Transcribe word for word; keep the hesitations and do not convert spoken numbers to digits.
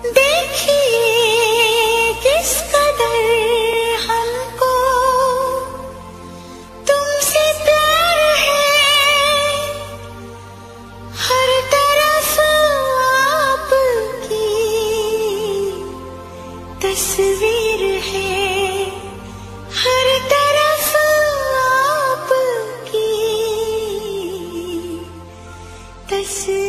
देखिए किस कदर हमको तुमसे प्यार है, हर तरफ आपकी तस्वीर है, हर तरफ आपकी तस्वीर।